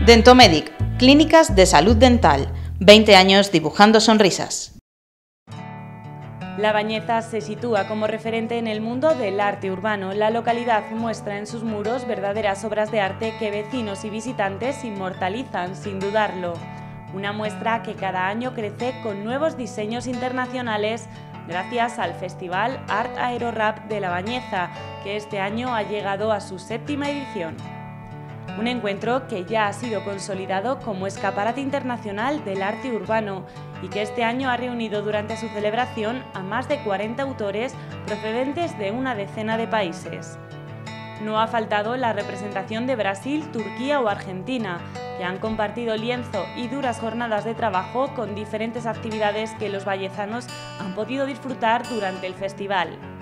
Dentomedic, clínicas de salud dental, 20 años dibujando sonrisas. La Bañeza se sitúa como referente en el mundo del arte urbano. La localidad muestra en sus muros verdaderas obras de arte que vecinos y visitantes inmortalizan sin dudarlo. Una muestra que cada año crece con nuevos diseños internacionales gracias al Festival Art Aero Rap de La Bañeza, que este año ha llegado a su 7ª edición. Un encuentro que ya ha sido consolidado como escaparate internacional del arte urbano y que este año ha reunido durante su celebración a más de 40 autores procedentes de una decena de países. No ha faltado la representación de Brasil, Turquía o Argentina, que han compartido lienzo y duras jornadas de trabajo con diferentes actividades que los vallezanos han podido disfrutar durante el festival.